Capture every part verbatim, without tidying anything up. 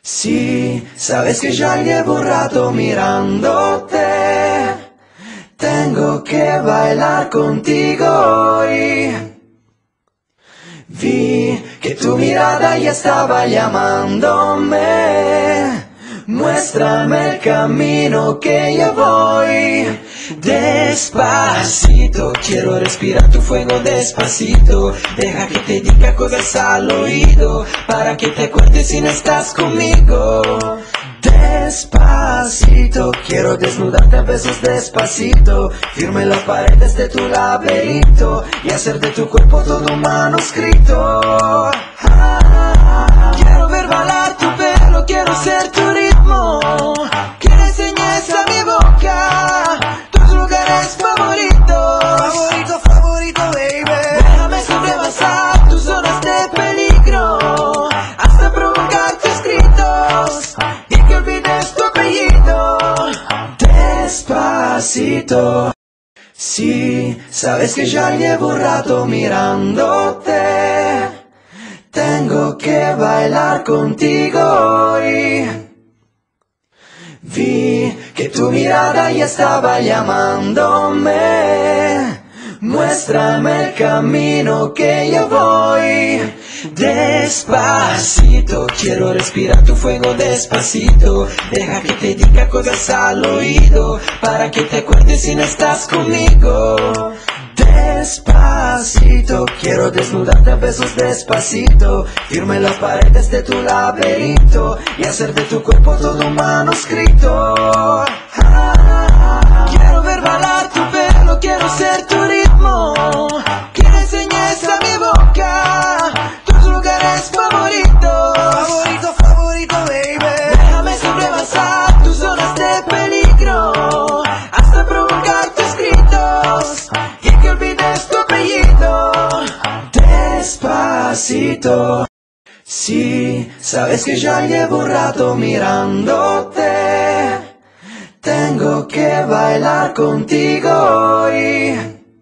Sí, sabes que ya llevo un rato mirándote. Tengo que bailar contigo hoy. Vi que tu mirada ya estaba llamándome. Muéstrame el camino que ya voy. Despacito, quiero respirar tu fuego despacito. Deja que te diga cosas al oído, para que te acuerdes si no estás conmigo. Despacito, quiero desnudarte a besos despacito. Firme las paredes de tu laberinto y hacer de tu cuerpo todo un manuscrito. Ah, quiero ver bailar tu pelo, quiero ser tu ritmo. Quiero enseñar a mi boca tus lugares favoritos. Favorito, favorito, baby. Déjame sobrepasar tus zonas de peligro, hasta provocar tus gritos y que olvides tu apellido. Despacito. Sí, sabes que ya llevo un rato mirándote. Tengo que bailar contigo hoy. Vi que tu mirada ya estaba llamándome. Muéstrame el camino que ya voy. Despacito, quiero respirar tu fuego despacito. Deja que te diga cosas al oído, para que te acuerdes si no estás conmigo. Despacito, quiero desnudarte a besos despacito. Firme las paredes de tu laberinto y hacer de tu cuerpo todo un manuscrito. Ah, quiero ver bailar tu pelo, quiero ser tu ritmo. Quiero enseñar a mi boca tus lugares favoritos. Favorito, favorito, baby. Déjame sobrepasar tus zonas de peligro, hasta provocar tus gritos y que olvides tu apellido. Despacito. Sí, sabes que ya llevo un rato mirándote. Tengo que bailar contigo hoy.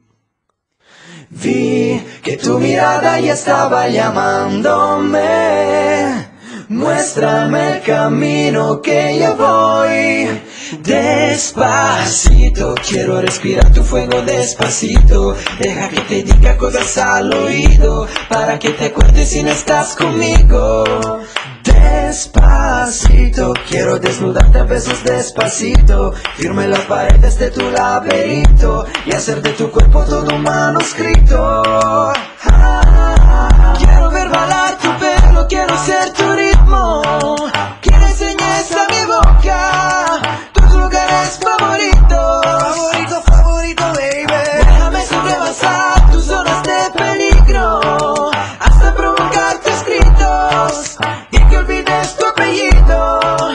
Vi que tu mirada ya estaba llamándome. Muéstrame el camino que ya voy. Despacito, quiero respirar tu fuego despacito. Deja que te diga cosas al oído, para que te acuerdes si no estás conmigo. Despacito, quiero desnudarte a besos despacito. Firme las paredes de tu laberinto y hacer de tu cuerpo todo un manuscrito. Ah, quiero ver bailar tu pelo, quiero ser tu ritmo. Quiero enseñar a mi boca tus lugares favoritos. Favorito, favorito, baby. Déjame sobrepasar tus zonas de peligro, hasta provocar tus gritos y que olvides tu apellido.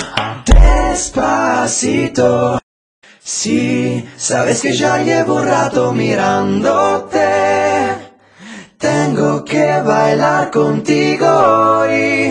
Despacito. Sí, sabes que ya llevo un rato mirándote. Tengo que bailar contigo hoy.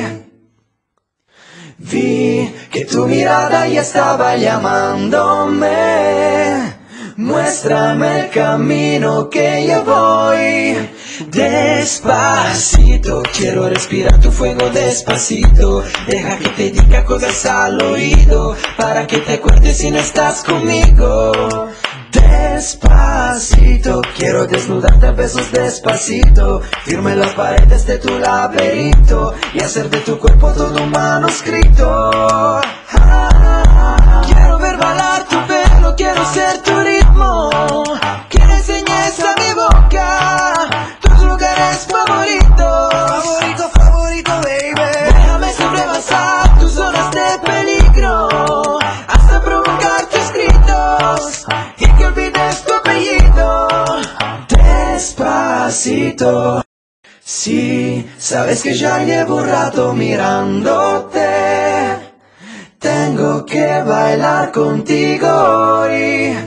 Vi que tu mirada ya estaba llamándome. Muéstrame el camino que ya voy. Despacito, quiero respirar tu fuego despacito. Deja que te diga cosas al oído, para que te acuerdes si no estás conmigo. Despacito, quiero desnudarte a besos despacito. Firme las paredes de tu laberinto y hacer de tu cuerpo todo un manuscrito. Ah, quiero ver bailar tu pelo, quiero ser tu ritmo. Quiero enseñar a mi boca tus lugares favoritos. Favorito, favorito, baby. Déjame sobrepasar tus zonas de peligro, hasta provocar tus gritos y que olvides tu apellido. Despacito. Sí, sabes que ya llevo un rato mirándote. Tengo que bailar contigo hoy.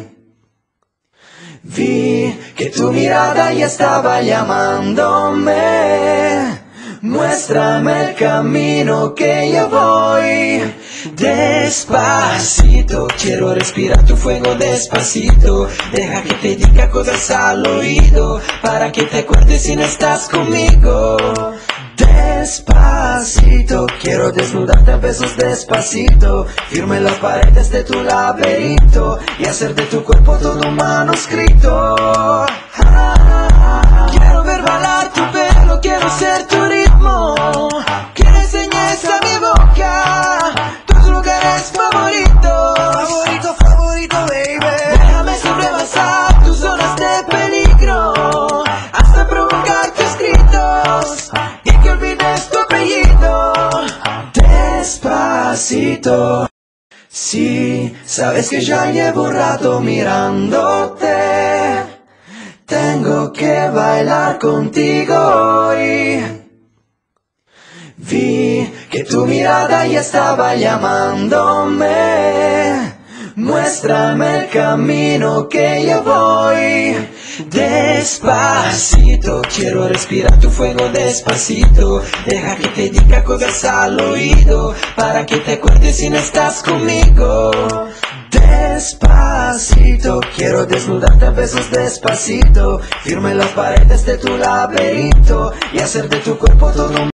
Vi que tu mirada ya estaba llamándome. Muéstrame el camino que ya voy. Despacito, quiero respirar tu fuego despacito. Deja que te diga cosas al oído, para que te acuerdes si no estás conmigo. Despacito, quiero desnudarte a besos despacito, firme las paredes de tu laberinto y hacer de tu cuerpo todo un manuscrito. Ah, quiero ver bailar tu pelo, quiero ser tu ritmo, que le enseñes a mi boca tus lugares favoritos. Favorito, favorito, baby. Déjame sobrepasar tus zonas de peligro hasta provocar tus gritos y que olvides tu apellido. Despacito. Sí, sabes que ya llevo un rato mirándote. Tengo que bailar contigo hoy. Vi que tu mirada ya estaba llamándome. Muéstrame el camino que yo voy. Despacito, quiero respirar tu fuego despacito. Deja que te diga cosas al oído para que te acuerdes si no estás conmigo. Despacito, quiero desnudarte a besos despacito, firme las paredes de tu laberinto y hacer de tu cuerpo todo un